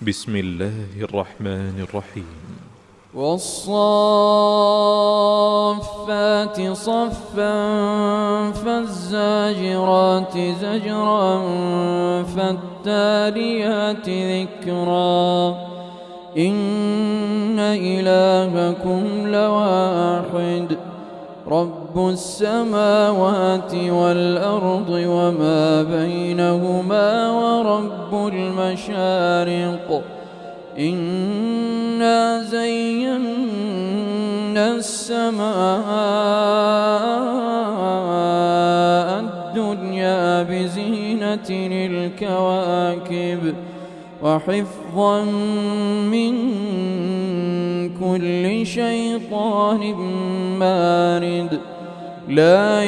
بسم الله الرحمن الرحيم. والصافات صفا فالزاجرات زجرا فالتاليات ذكرا إن إلهكم لواحد رب السماوات والأرض وما بينهما ورب المشارق إنا زينا السماء الدنيا بزينة الكواكب وحفظا من كل شيطان مارد لا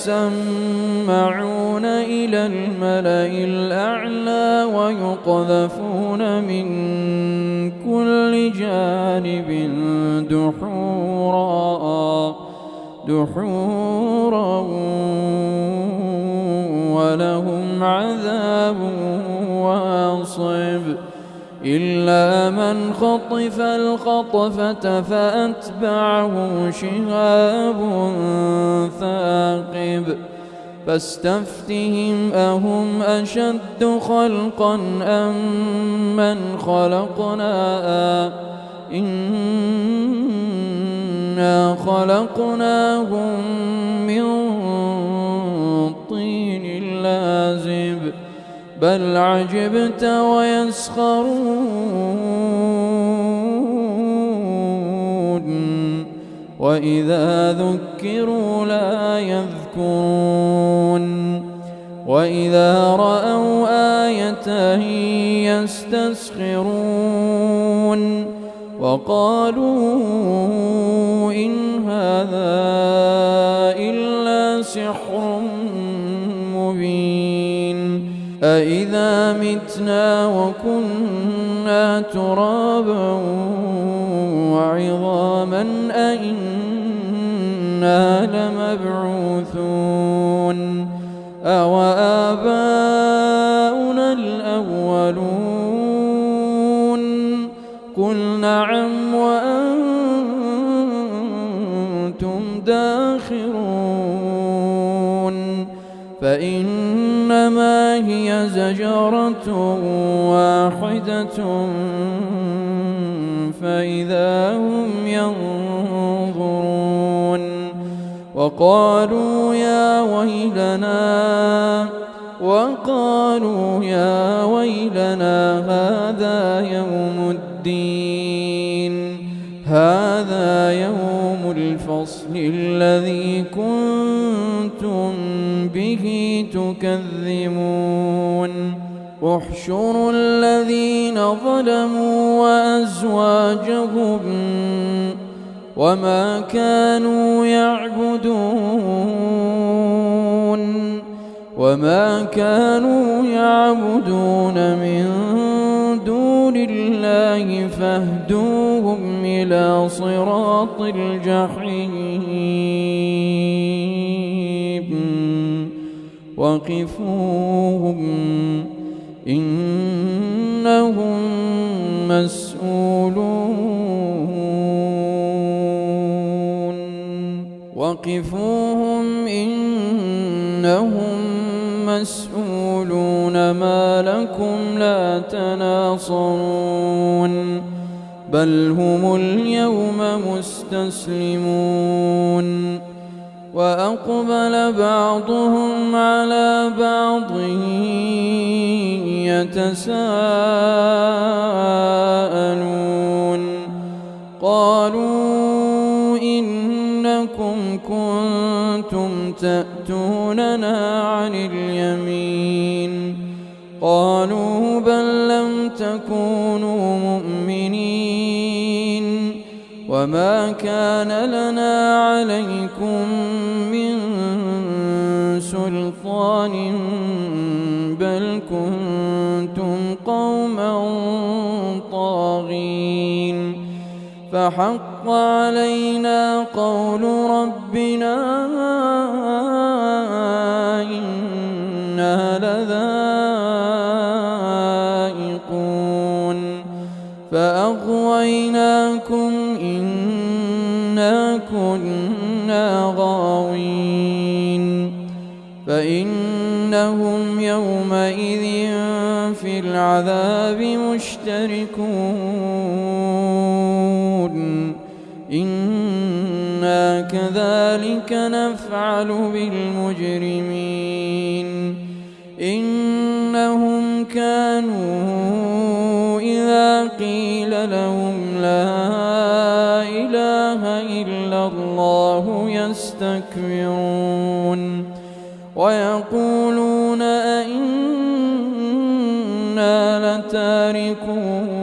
يسمعون إلى الملأ الأعلى ويقذفون من كل جانب دحورا ولهم عذاب واصب إلا من خطف الخطفة فأتبعه شهاب ثاقب فاستفتهم أهم أشد خلقا أم من خلقنا إنا خلقناهم من طين لازب بل عجبت ويسخرون وإذا ذكروا لا يذكرون وإذا رأوا آية يستسخرون وقالوا إن هذا إلا سحر مبين أإذا متنا وكنا ترابا وعظاما أإنا لمبعوثون أوآباؤنا الأولون قل نعم وأنتم داخرون فإنما هي زجرة واحدة فإذا هم ينظرون وقالوا يا ويلنا هذا يوم الفصل الذي كنتم به تكذبون احشروا الذين ظلموا وأزواجهم وما كانوا يعبدون من دون الله فاهدوهم إلى صراط الجحيم وقفوهم إنهم مسؤولون ما لكم لا تناصرون بل هم اليوم مستسلمون وأقبل بعضهم على بعض يتساءلون قالوا إنكم كنتم تأتوننا عن اليمين قالوا بل لم تكونوا مؤمنين وما كان لنا عليكم من سلطان بل كنتم قوما طاغين فحق علينا قول ربنا إنا لذائقون فأغويناكم إنا كنا غاوين فإنهم يومئذ في العذاب مشتركون إنا كذلك نفعل بالمجرمين إنهم كانوا إذا قيل لهم لا إله إلا الله يستكبرون ويقولون أئنا لتاركو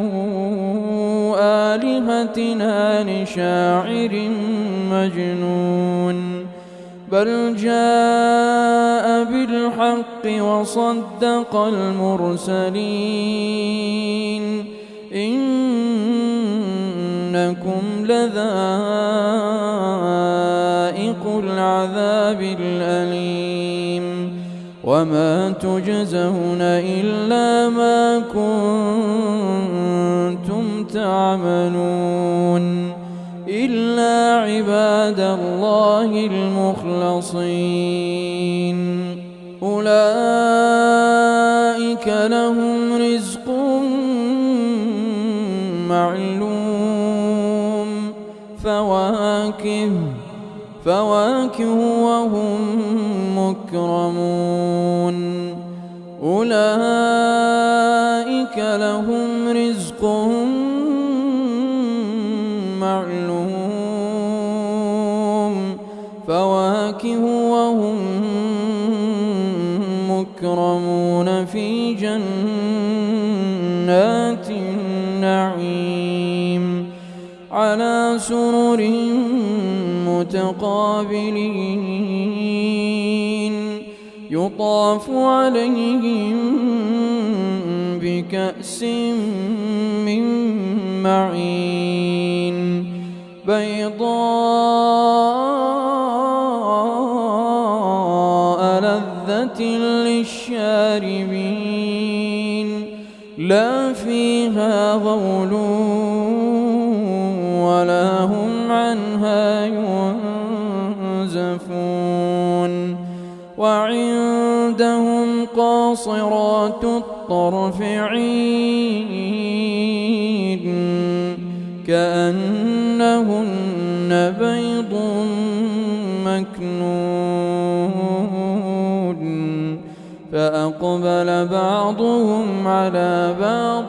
آلهتنا لشاعر مجنون بل جاء بالحق وصدق المرسلين إنكم لذائق العذاب الأليم وما تجزون إلا ما كنتم تعملون إلا عباد الله المخلصين أولئك لهم رزق معلوم فواكه وهم مكرمون أولئك لهم رزق معلوم فواكه وهم مكرمون في جنات النعيم على سرر متقابلين يطاف عليهم بكأس من معين بيضاء لذة للشاربين لا فيها غول ولا هم عنها ينزفون وعندهم قاصرات الطرف عين كأنهن بيض مكنون فأقبل بعضهم على بعض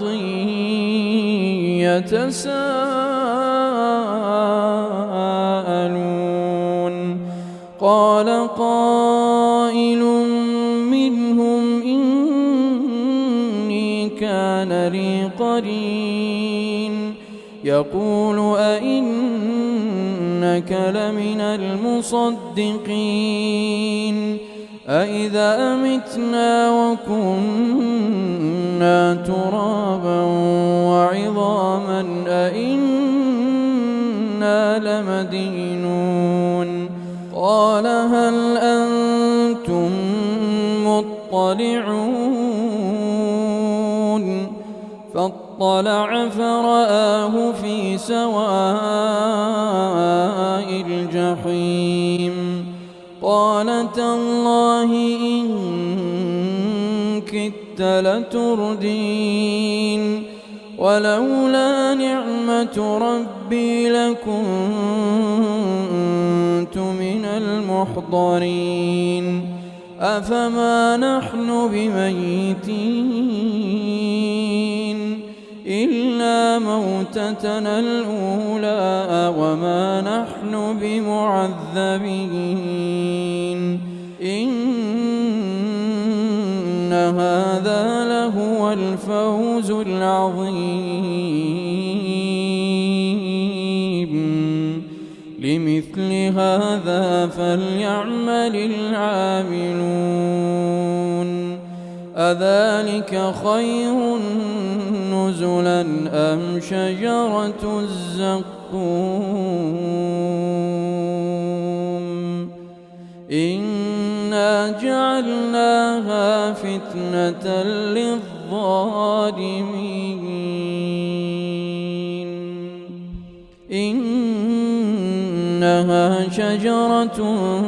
يتساءلون قال قائل منهم إني كان لي قرين يقول أئنك لمن المصدقين أإذا متنا وكنا ترابا وعظاما أئنا لمدينون قال هل أنتم مطلعون فاطلع فرآه في سواء الجحيم قال تالله إن كدت لتردين ولولا نعمة ربي لكنت من المحضرين أفما نحن بميتين إلا موتتنا الأولى وما نحن بمعذبين إن هذا لهو الفوز العظيم لمثل هذا فليعمل العاملون أذلك خير نزلا أم شجرة الزقوم إنا جعلناها فتنة للظالمين إنها شجرة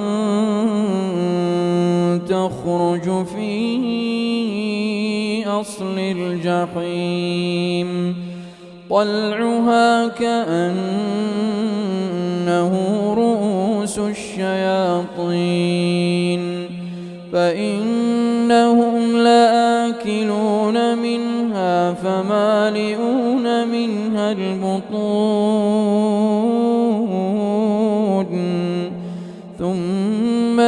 تخرج في أصل الجحيم طلعها كأنه رؤوس الشياطين فإنهم لآكلون منها فمالئون منها البطون ثم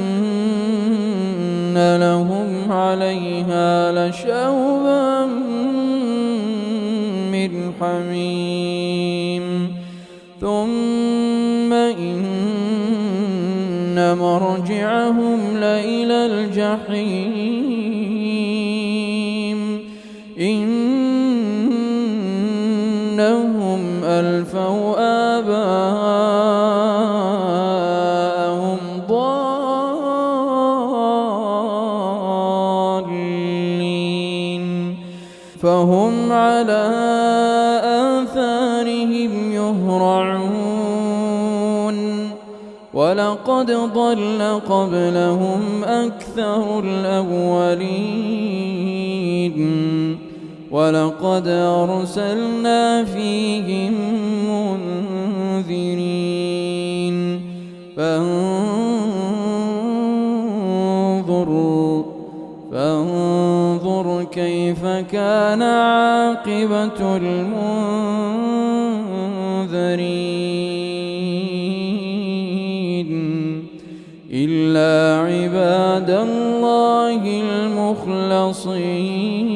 إن لهم عليها لشوبا من حميم ثم إن مرجعهم لإلى الجحيم إنهم ألفوا آباءهم ضالين فهم على آثارهم يهرعون ولقد ضل قبلهم أكثر الأولين ولقد أرسلنا فيهم منذرين فانظر كيف كان عاقبة المنذرين إلا عباد الله المخلصين